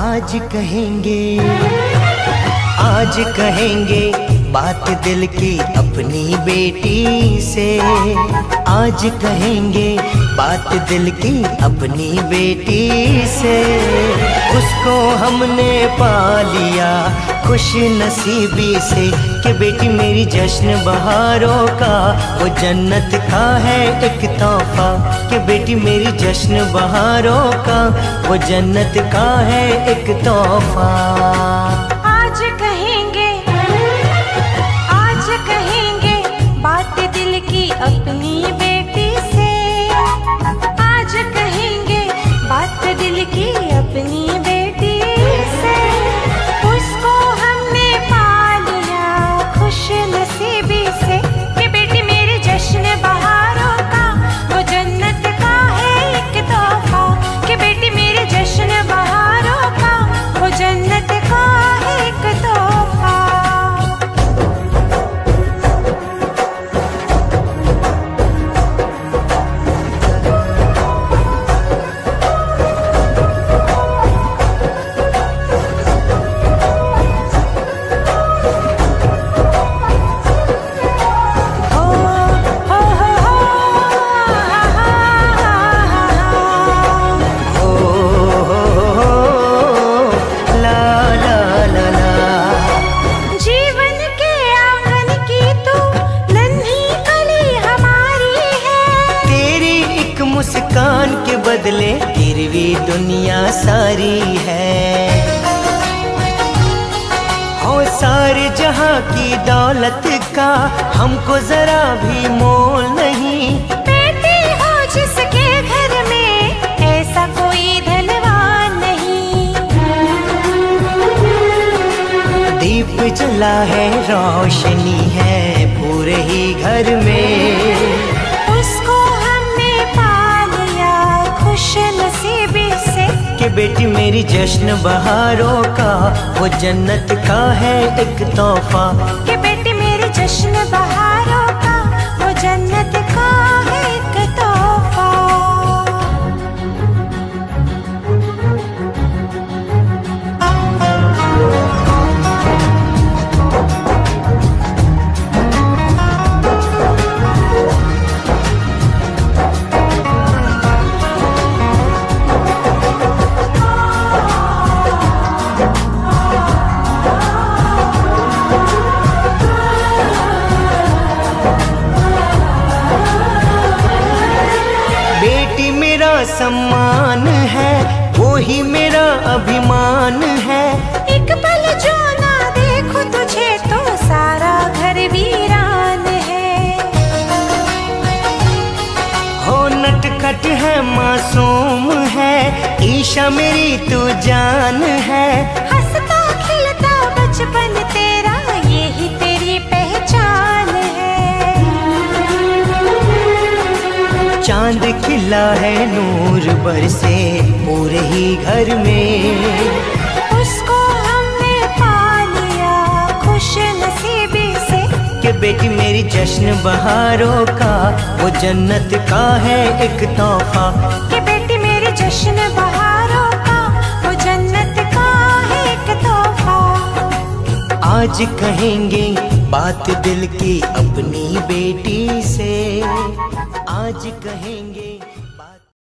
आज कहेंगे बात दिल की अपनी बेटी से। आज कहेंगे बात दिल की अपनी बेटी से। उसको हमने पा लिया खुश नसीबी से कि बेटी मेरी जश्न बहारों का वो जन्नत का है एक तोहफा। कि बेटी मेरी जश्न बहारों का वो जन्नत का है एक तोहफा। बात दिल की अपनी बेटी से। आज कहेंगे बात दिल की अपनी बेटी से। उसको हमने पा लिया खुश नसीबी से कि बेटी मेरी जश्न बहारों का वो जन्नत का है एक तोहफा। कि बेटी मेरी जश्न बहारों का वो जन्नत का है एक तोहफा। मुस्कान के बदले गिरवी दुनिया सारी है। हो सारे जहां की दौलत का हमको जरा भी मोल नहीं। बेटी हो जिसके घर में ऐसा कोई धनवान नहीं। दीप जला है रोशनी है पूरे ही घर में। खुश नसीबी से कि बेटी मेरी जश्न बहारों का वो जन्नत का है एक तोहफा। कि बेटी मेरी जश्न बहारों का वो जन्नत का है एक तोहफा। सम्मान है वो ही मेरा अभिमान है। एक पल जो ना देखो तुझे तो सारा घर वीरान है। हो नटखट है मासूम है ईशा मेरी तू जान है। हंसता खिलता बचपन तेरा यही तेरी पहचान है। चांद खिला है नूर बरसे पूरे ही घर में। उसको हमने पा लिया खुश नसीबी से कि बेटी मेरी जश्न बहारों का वो जन्नत का है एक तोहफा। कि बेटी मेरी जश्न बहारों का वो जन्नत का है एक तोहफा। आज कहेंगे बात दिल की अपनी बेटी से। आज कहेंगे